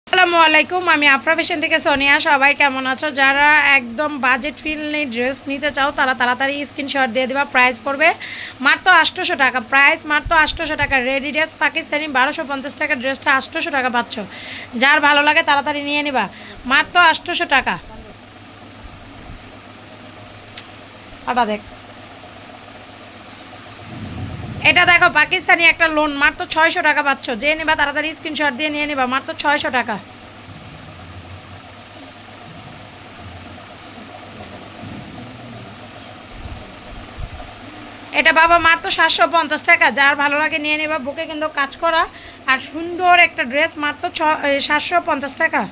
আসসালামু আলাইকুম, আমি আফরা ফ্যাশন থেকে সোনিয়া। সবাই কেমন আছো? যারা একদম বাজেট ফ্রেন্ডলি ড্রেস নিতে চাও তারা তাড়াতাড়ি স্ক্রিনশট দিয়ে দিবা। প্রাইস পড়বে মাত্র 800 টাকা। প্রাইস মাত্র 800 টাকা। রেডি ড্রেস পাকিস্তানি 1250 টাকা ড্রেসটা 800 টাকা পাচ্ছ। যার ভালো লাগে তাড়াতাড়ি নিয়ে নিবা, মাত্র 800 টাকা। আটা দেখ, এটা দেখো পাকিস্তানি একটা লোন, মাত্র 600 টাকা পাচ্ছ। যে নিবা তাড়াতাড়ি স্ক্রিনশট দিয়ে নিয়ে নিবা, মাত্র 600 টাকা। এটা বাবা মাত্র 750 টাকা। যার ভালো লাগে নিয়ে নেবা। বুকে কিন্তু কাজ করা আর সুন্দর একটা ড্রেস, মাত্র 750 টাকা।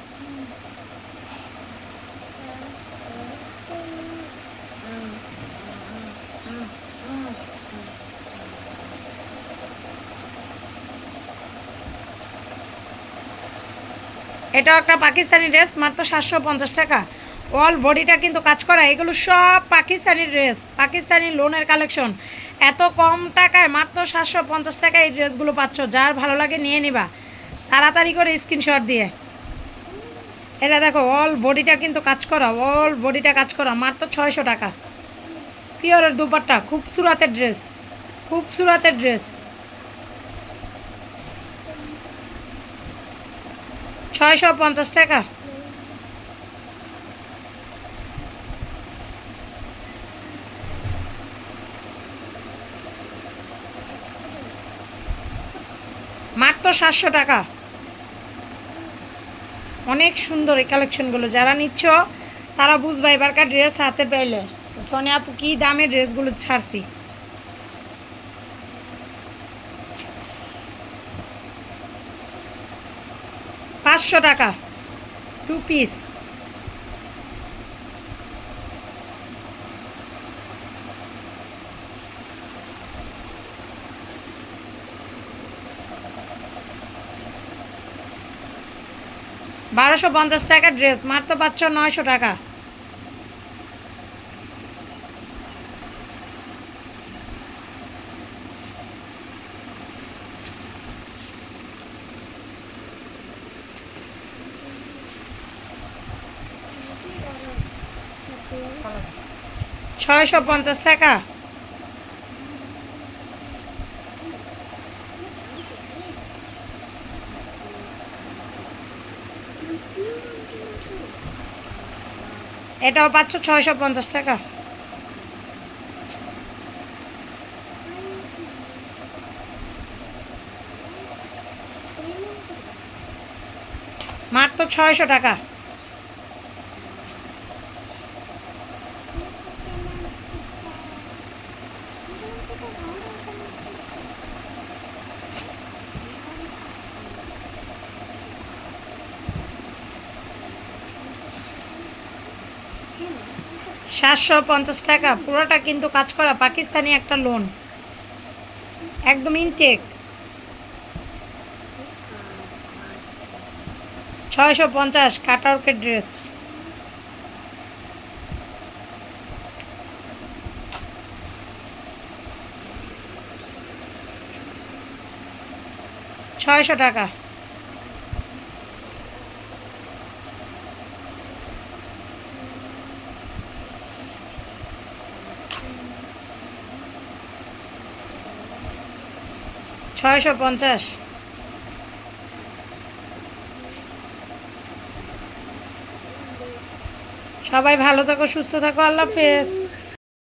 এটাও একটা পাকিস্তানি ড্রেস, মাত্র 750 টাকা। অল বডিটা কিন্তু কাজ করা। এগুলো সব পাকিস্তানি ড্রেস, পাকিস্তানি লোনের কালেকশন। এত কম টাকায় মাত্র 750 টাকায় এই ড্রেসগুলো পাচ্ছ। যার ভালো লাগে নিয়ে নিবা তাড়াতাড়ি করে স্ক্রিনশট দিয়ে। এটা দেখো অল বডিটা কিন্তু কাজ করা, অল বডিটা কাজ করা, মাত্র 600 টাকা। পিওরের দুপাট্টা, খুবসুরাতের ড্রেস, খুবসুরাতের ড্রেস, 650 টাকা। মাত্র 700 টাকা। অনেক সুন্দর এই কালেকশনগুলো। যারা নিচ্ছ তারা বুঝবা এবারকার ড্রেস হাতে পেলে। সোনিয়া আপু কী দামে ড্রেসগুলো ছাড়ছি। 500 টাকা 2 পিস। বারোশো 50 টাকা ড্রেস, মাত্র পাচ্ছ 900 টাকা। ছয়শো 50 টাকা। এটাও পাচ্ছ 650 টাকা। মাত্র 600 টাকা। সাতশো 50 টাকা। পুরোটা কিন্তু কাজ করা, পাকিস্তানি একটা লোন, একদম ইনটেক। 650 কাটওয়ার্কের ড্রেস। ছয়শো টাকা। ছয়শো 50। সবাই ভালো থাকো, সুস্থ থাকো, আল্লাহ হাফেজ।